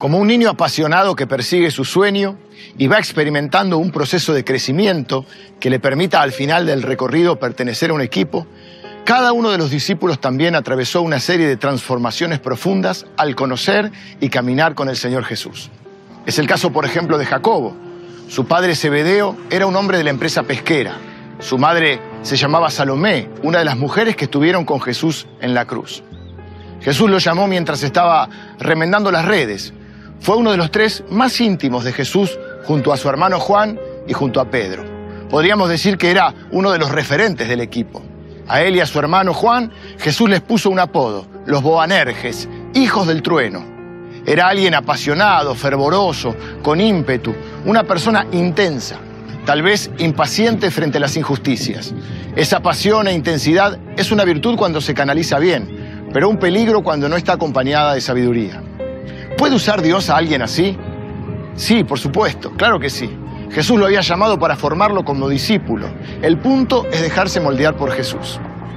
Como un niño apasionado que persigue su sueño y va experimentando un proceso de crecimiento que le permita al final del recorrido pertenecer a un equipo, cada uno de los discípulos también atravesó una serie de transformaciones profundas al conocer y caminar con el Señor Jesús. Es el caso, por ejemplo, de Jacobo. Su padre Zebedeo era un hombre de la empresa pesquera. Su madre se llamaba Salomé, una de las mujeres que estuvieron con Jesús en la cruz. Jesús lo llamó mientras estaba remendando las redes. Fue uno de los tres más íntimos de Jesús junto a su hermano Juan y junto a Pedro. Podríamos decir que era uno de los referentes del equipo. A él y a su hermano Juan, Jesús les puso un apodo, los Boanerges, hijos del trueno. Era alguien apasionado, fervoroso, con ímpetu, una persona intensa, tal vez impaciente frente a las injusticias. Esa pasión e intensidad es una virtud cuando se canaliza bien, pero un peligro cuando no está acompañada de sabiduría. ¿Puede usar Dios a alguien así? Sí, por supuesto, claro que sí. Jesús lo había llamado para formarlo como discípulo. El punto es dejarse moldear por Jesús.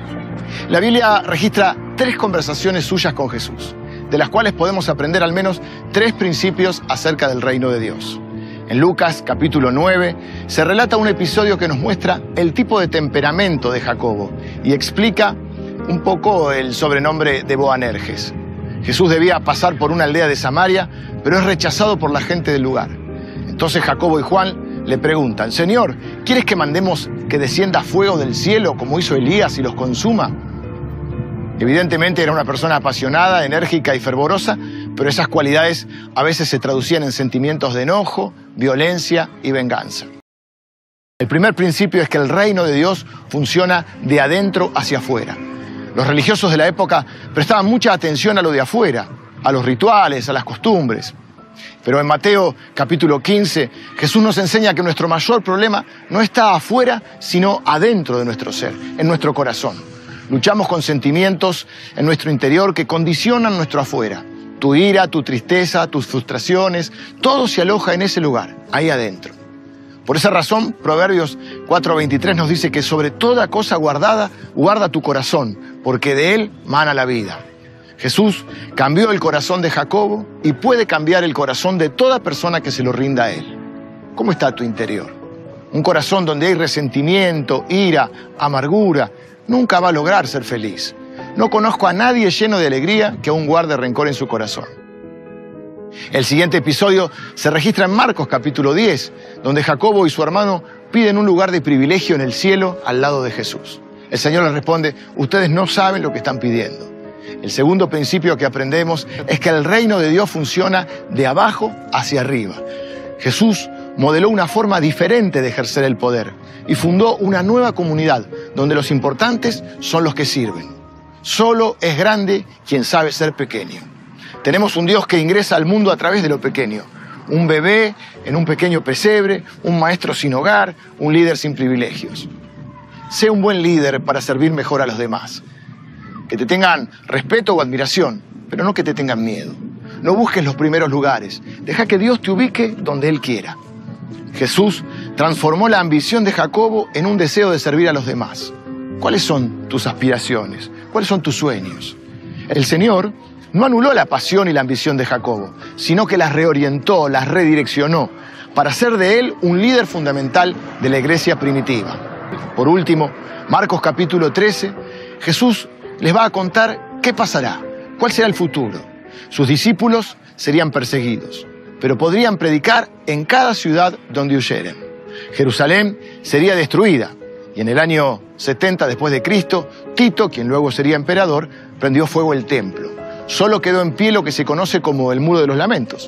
La Biblia registra 3 conversaciones suyas con Jesús, de las cuales podemos aprender al menos 3 principios acerca del reino de Dios. En Lucas capítulo 9 se relata un episodio que nos muestra el tipo de temperamento de Jacobo y explica un poco el sobrenombre de Boanerges. Jesús debía pasar por una aldea de Samaria, pero es rechazado por la gente del lugar. Entonces Jacobo y Juan le preguntan: Señor, ¿quieres que mandemos que descienda fuego del cielo como hizo Elías y los consuma? Evidentemente era una persona apasionada, enérgica y fervorosa, pero esas cualidades a veces se traducían en sentimientos de enojo, violencia y venganza. El primer principio es que el reino de Dios funciona de adentro hacia afuera. Los religiosos de la época prestaban mucha atención a lo de afuera, a los rituales, a las costumbres. Pero en Mateo capítulo 15, Jesús nos enseña que nuestro mayor problema no está afuera, sino adentro de nuestro ser, en nuestro corazón. Luchamos con sentimientos en nuestro interior que condicionan nuestro afuera. Tu ira, tu tristeza, tus frustraciones, todo se aloja en ese lugar, ahí adentro. Por esa razón, Proverbios 4:23 nos dice que sobre toda cosa guardada, guarda tu corazón, porque de él mana la vida. Jesús cambió el corazón de Jacobo y puede cambiar el corazón de toda persona que se lo rinda a él. ¿Cómo está tu interior? Un corazón donde hay resentimiento, ira, amargura, nunca va a lograr ser feliz. No conozco a nadie lleno de alegría que aún guarde rencor en su corazón. El siguiente episodio se registra en Marcos capítulo 10, donde Jacobo y su hermano piden un lugar de privilegio en el cielo al lado de Jesús. El Señor les responde: ustedes no saben lo que están pidiendo. El segundo principio que aprendemos es que el reino de Dios funciona de abajo hacia arriba. Jesús modeló una forma diferente de ejercer el poder y fundó una nueva comunidad donde los importantes son los que sirven. Solo es grande quien sabe ser pequeño. Tenemos un Dios que ingresa al mundo a través de lo pequeño. Un bebé en un pequeño pesebre, un maestro sin hogar, un líder sin privilegios. Sé un buen líder para servir mejor a los demás. Que te tengan respeto o admiración, pero no que te tengan miedo. No busques los primeros lugares. Deja que Dios te ubique donde Él quiera. Jesús transformó la ambición de Jacobo en un deseo de servir a los demás. ¿Cuáles son tus aspiraciones? ¿Cuáles son tus sueños? El Señor no anuló la pasión y la ambición de Jacobo, sino que las reorientó, las redireccionó, para hacer de él un líder fundamental de la iglesia primitiva. Por último, Marcos capítulo 13, Jesús les va a contar qué pasará, cuál será el futuro. Sus discípulos serían perseguidos, pero podrían predicar en cada ciudad donde huyeren. Jerusalén sería destruida, y en el año 70 después de Cristo, Tito, quien luego sería emperador, prendió fuego el templo. Solo quedó en pie lo que se conoce como el Muro de los Lamentos.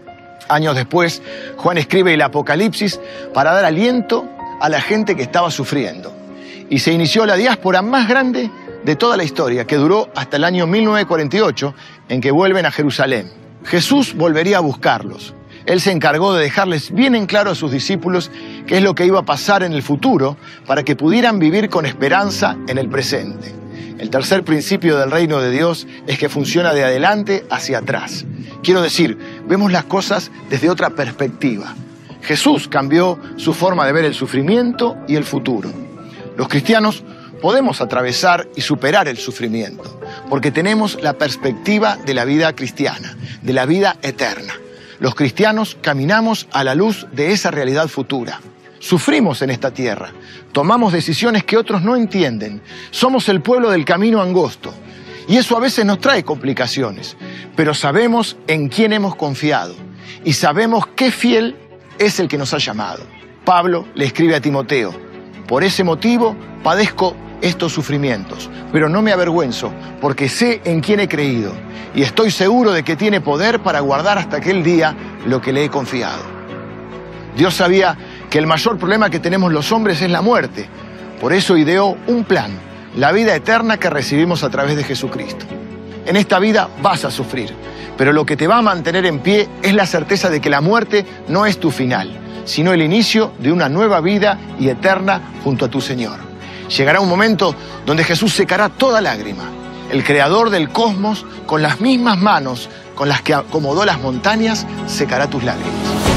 Años después, Juan escribe el Apocalipsis para dar aliento a la gente que estaba sufriendo. Y se inició la diáspora más grande de toda la historia, que duró hasta el año 1948, en que vuelven a Jerusalén. Jesús volvería a buscarlos. Él se encargó de dejarles bien en claro a sus discípulos qué es lo que iba a pasar en el futuro para que pudieran vivir con esperanza en el presente. El tercer principio del reino de Dios es que funciona de adelante hacia atrás. Quiero decir, vemos las cosas desde otra perspectiva. Jesús cambió su forma de ver el sufrimiento y el futuro. Los cristianos podemos atravesar y superar el sufrimiento porque tenemos la perspectiva de la vida cristiana, de la vida eterna. los cristianos caminamos a la luz de esa realidad futura. Sufrimos en esta tierra, tomamos decisiones que otros no entienden, somos el pueblo del camino angosto. Y eso a veces nos trae complicaciones, pero sabemos en quién hemos confiado y sabemos qué fiel es el que nos ha llamado. Pablo le escribe a Timoteo: por ese motivo padezco estos sufrimientos, pero no me avergüenzo, porque sé en quién he creído y estoy seguro de que tiene poder para guardar hasta aquel día lo que le he confiado. Dios sabía que el mayor problema que tenemos los hombres es la muerte. Por eso ideó un plan: la vida eterna que recibimos a través de Jesucristo. En esta vida vas a sufrir, pero lo que te va a mantener en pie es la certeza de que la muerte no es tu final, sino el inicio de una nueva vida y eterna junto a tu Señor. Llegará un momento donde Jesús secará toda lágrima. El creador del cosmos, con las mismas manos con las que acomodó las montañas, secará tus lágrimas.